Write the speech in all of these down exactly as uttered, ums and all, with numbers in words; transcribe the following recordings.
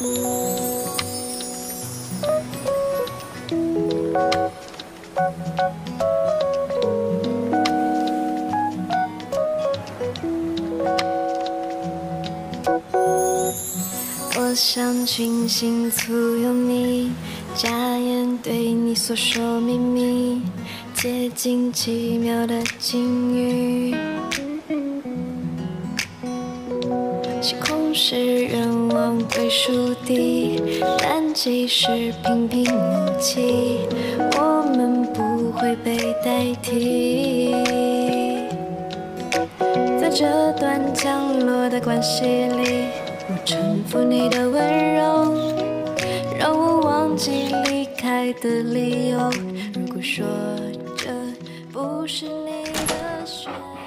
我想群星簇拥你，假言对你诉说秘密，接近奇妙的境遇。星空是愿望归属地，但即使平平无奇，我们不会被代替。在这段降落的关系里，我臣服你的温柔，让我忘记离开的理由。如果说这不是你的选。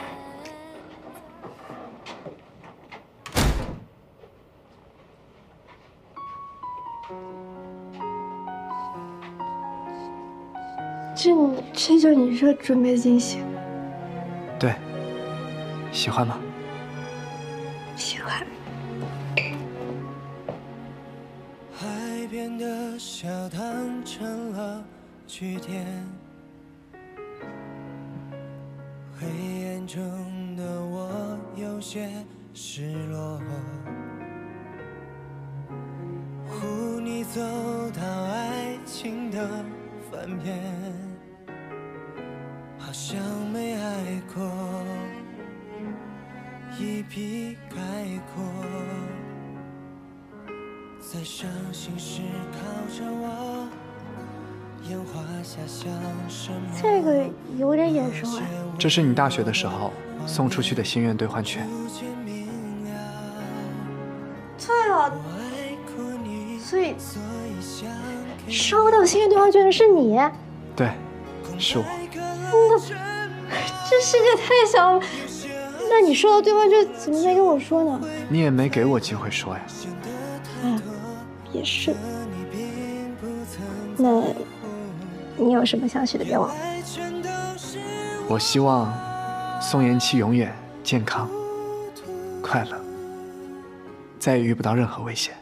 这这就是你说准备的惊喜？ 对，喜欢吗？ 喜欢。 海边的小塘成了据点，黑暗中的我有些失落，护你走到爱情的反面，好像没爱过，一笔概括，在伤心时靠着我，烟花下像什么。 这个有点眼熟哎。 这是你大学的时候送出去的心愿兑换券。 对了，所以收到心愿兑换券的是你？ 对，是我。 那这世界太小了，那你收到兑换券怎么没跟我说呢？ 你也没给我机会说呀。 啊，也是。那你有什么想许的愿望？ 我希望宋妍期永远健康、快乐，再也遇不到任何危险。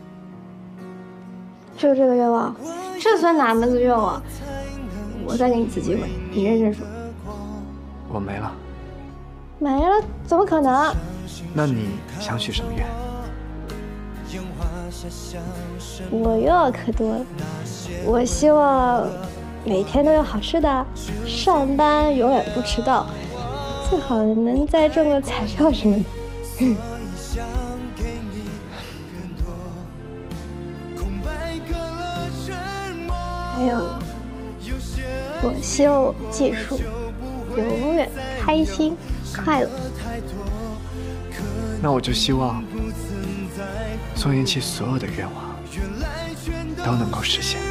只有这个愿望？这算哪门子愿望？我再给你一次机会，你认真说。 我没了。 没了？怎么可能？ 那你想许什么愿？ 我愿望可多了。我希望每天都有好吃的，上班永远不迟到，最好能再中个彩票什么的。嗯。还有，我希望我技术永远开心快乐。 那我就希望宋妍期所有的愿望都能够实现。